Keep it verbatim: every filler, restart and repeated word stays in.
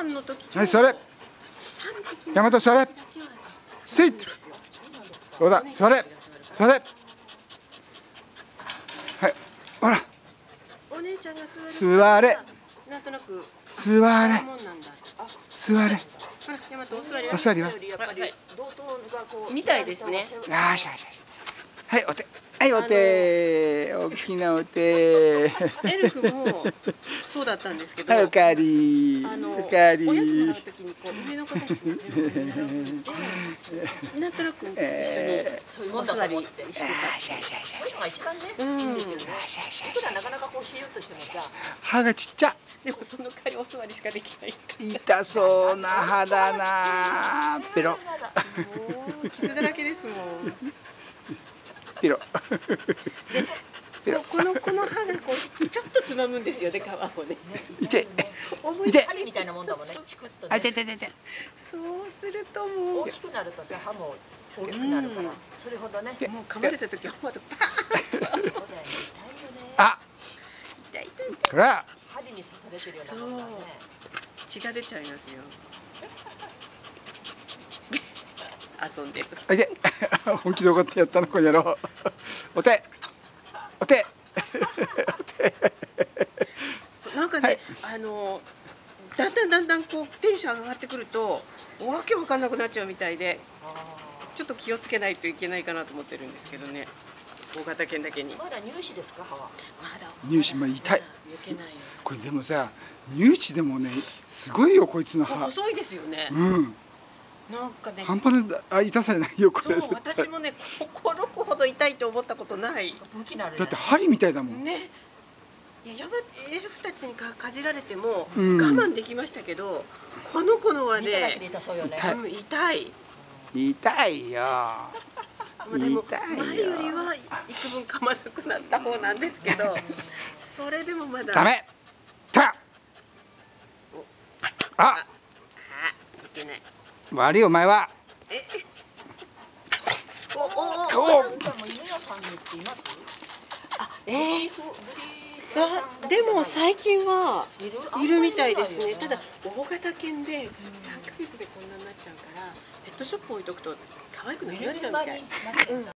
晩の時とはい、それ。大和、それ。スイット。そうだ、それ。それ。はい、ほら。 お姉ちゃんが座れ。 なんとなく座れ。座れ。 ほら、大和お座り。 お座りは。 みたいですね。 よしよしよし。はい、お手。はい、お手。大きなお手。エルフもそうだったんですけど。 はい、おかわり。 あの、 おかわり。 おやつもらうときに、こう上の子たちが全部上に並んでいて。なんとなく一緒にお座りしてた。 シャシャシャシャ。 が一番ね、いいんですよね。 シャシャ僕シャ。 らなかなかこうしようとしてもさ、 歯がちっちゃ。 でもその代わりお座りしかできない。 痛そうな歯だな。ペロ。 もう傷だらけですもん。 ペロ。 で、このこの歯がこうちょっとつまむんですよね、皮をね。 痛い。 思い痛い。 針みたいなもんだもんね。チクッとあ、 ね。 痛い痛い痛い。 そうするともう大きくなるとさ、歯も大きくなるから、それほどね。 もう噛まれた時はまだパーンと。 そうだよね、痛いよね。 あ、 痛い痛い。 これは。 針に刺されてるようなもんだね。 血が出ちゃいますよ。遊んでる。 あいて。本気で怒ってやったのこの野郎。お手。お手。 なんかね、あのだんだんだんだんこうテンション上がってくるとわけわかんなくなっちゃうみたいで、ちょっと気をつけないといけないかなと思ってるんですけどね。大型犬だけに。 まだ乳歯ですか、歯は。 まだ。 乳歯、まあ痛い。 抜けない。 これでもさ、乳歯でもね、すごいよこいつの歯。 細いですよね。 うん。 なんかね。 半端なあ痛さじゃないよこれ。 そう、私もね、この子ほど痛いと思ったことない。 武器なるね。 だって針みたいだもん。 ね。いや、やばエルフたちにかかじられても我うん慢できましたけど、この子のは見ただけね、 で痛そうよね。 痛いうん、痛い。 痛いよ。 まあでも痛いよ前よりは幾分噛まなくなった方なんですけど、それでもまだ。 ダメ。た。あ、 あ、いけない。 悪いお前は。 え。おおお。 お。 じゃあもう犬屋さんに行っています？ あ、ええ。あ、でも最近はいるみたいですね。ただ大型犬でさんかげつでこんなになっちゃうから、ペットショップ置いとくと可愛くなくなっちゃうみたい。うん。